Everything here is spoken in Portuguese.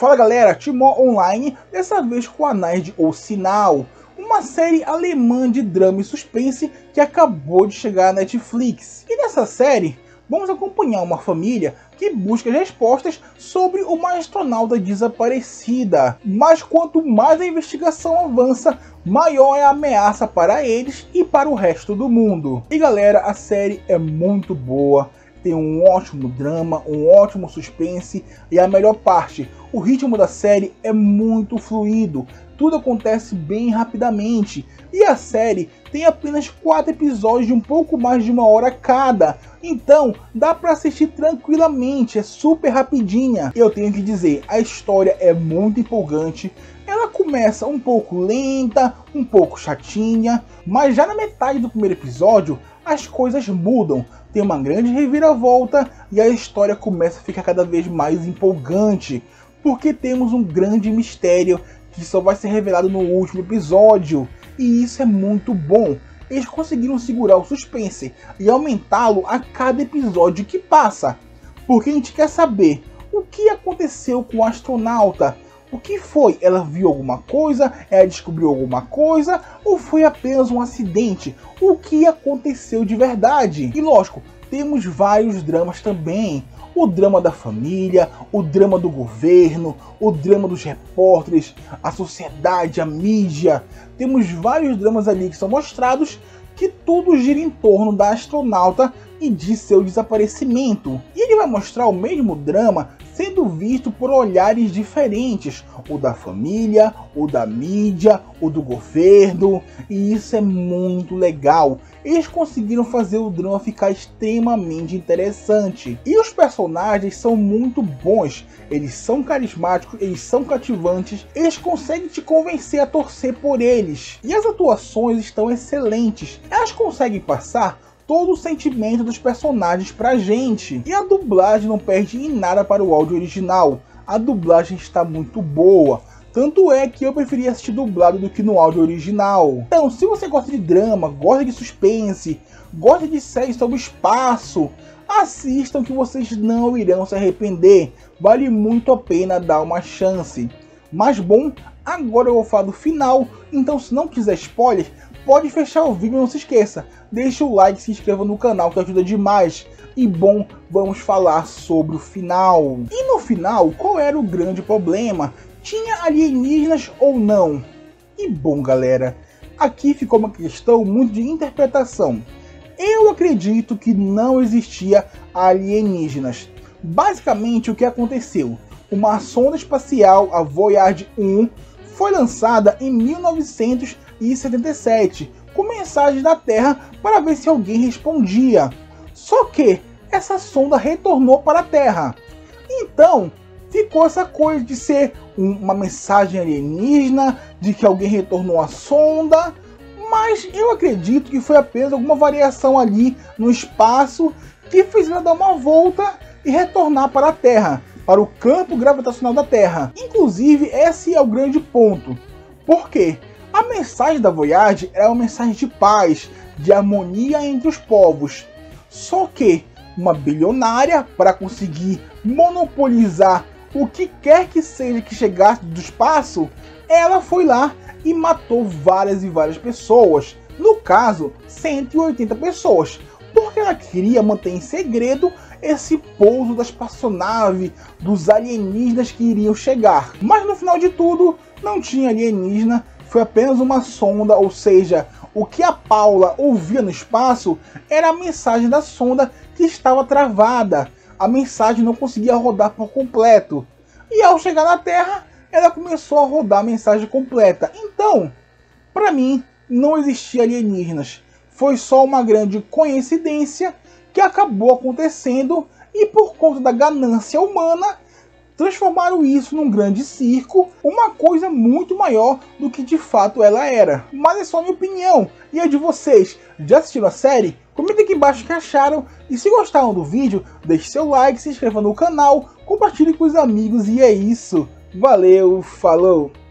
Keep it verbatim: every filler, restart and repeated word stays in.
Fala galera, Timó Online, dessa vez com a Nerd O Sinal, uma série alemã de drama e suspense que acabou de chegar à Netflix. E nessa série, vamos acompanhar uma família que busca respostas sobre uma astronauta desaparecida. Mas quanto mais a investigação avança, maior é a ameaça para eles e para o resto do mundo. E galera, a série é muito boa. Tem um ótimo drama, um ótimo suspense e a melhor parte, o ritmo da série é muito fluido, tudo acontece bem rapidamente e a série tem apenas quatro episódios de um pouco mais de uma hora cada, então dá para assistir tranquilamente, é super rapidinha. Eu tenho que dizer, a história é muito empolgante, ela começa um pouco lenta, um pouco chatinha, mas já na metade do primeiro episódio as coisas mudam. Tem uma grande reviravolta e a história começa a ficar cada vez mais empolgante, porque temos um grande mistério que só vai ser revelado no último episódio, e isso é muito bom. Eles conseguiram segurar o suspense e aumentá-lo a cada episódio que passa, porque a gente quer saber o que aconteceu com o astronauta. O que foi? Ela viu alguma coisa? Ela descobriu alguma coisa? Ou foi apenas um acidente? O que aconteceu de verdade? E lógico, temos vários dramas também. O drama da família, o drama do governo, o drama dos repórteres, a sociedade, a mídia. Temos vários dramas ali que são mostrados, que tudo gira em torno da astronauta e de seu desaparecimento. E ele vai mostrar o mesmo drama sendo visto por olhares diferentes, o da família, o da mídia, o do governo, e isso é muito legal. Eles conseguiram fazer o drama ficar extremamente interessante. E os personagens são muito bons, eles são carismáticos, eles são cativantes, eles conseguem te convencer a torcer por eles. E as atuações estão excelentes, elas conseguem passar todo o sentimento dos personagens pra gente. E a dublagem não perde em nada para o áudio original. A dublagem está muito boa. Tanto é que eu preferi assistir dublado do que no áudio original. Então, se você gosta de drama, gosta de suspense, gosta de séries sobre espaço, assistam que vocês não irão se arrepender. Vale muito a pena dar uma chance. Mas bom, agora eu vou falar do final, então se não quiser spoiler, pode fechar o vídeo e não se esqueça. Deixa o like e se inscreva no canal que ajuda demais. E bom, vamos falar sobre o final. E no final, qual era o grande problema? Tinha alienígenas ou não? E bom galera, aqui ficou uma questão muito de interpretação. Eu acredito que não existia alienígenas. Basicamente o que aconteceu? Uma sonda espacial, a Voyager um, foi lançada em mil novecentos e setenta e sete, com mensagens da Terra para ver se alguém respondia. Só que essa sonda retornou para a Terra. Então ficou essa coisa de ser um, uma mensagem alienígena, de que alguém retornou a sonda, mas eu acredito que foi apenas alguma variação ali no espaço que fez ela dar uma volta e retornar para a Terra, para o campo gravitacional da Terra. Inclusive, esse é o grande ponto. Por quê? A mensagem da Voyager era uma mensagem de paz, de harmonia entre os povos. Só que uma bilionária, para conseguir monopolizar o que quer que seja que chegasse do espaço, ela foi lá e matou várias e várias pessoas. No caso, cento e oitenta pessoas. Porque ela queria manter em segredo esse pouso da espaçonave, dos alienígenas que iriam chegar. Mas no final de tudo, não tinha alienígena. Foi apenas uma sonda, ou seja, o que a Paula ouvia no espaço era a mensagem da sonda que estava travada. A mensagem não conseguia rodar por completo. E ao chegar na Terra, ela começou a rodar a mensagem completa. Então, para mim, não existia alienígenas. Foi só uma grande coincidência que acabou acontecendo e por conta da ganância humana, transformaram isso num grande circo, uma coisa muito maior do que de fato ela era. Mas é só minha opinião, e a de vocês. Já assistiram a série? Comenta aqui embaixo o que acharam, e se gostaram do vídeo, deixe seu like, se inscreva no canal, compartilhe com os amigos, e é isso. Valeu, falou!